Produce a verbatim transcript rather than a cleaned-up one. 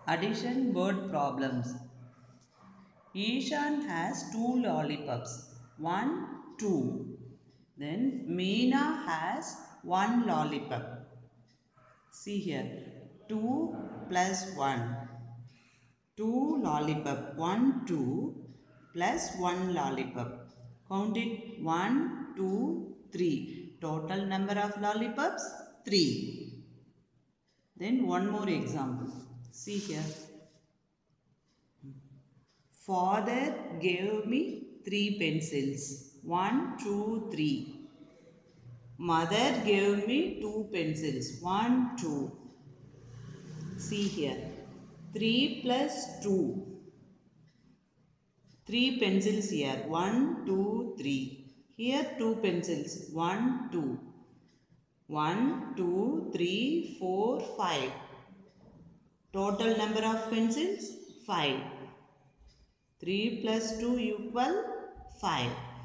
Addition word problems. Ishan has two lollipops. One, two. Then Meena has one lollipop. See here. two plus one. two lollipop. one, two plus one lollipop. Count it. one, two, three. Total number of lollipops? three. Then one more example. See here. Father gave me three pencils. One, two, three. Mother gave me two pencils. One, two. See here. three plus two. three pencils here. one, two, three. Here two pencils. one, two. one, two, three, four, five. Total number of pencils? five. three plus two equal five.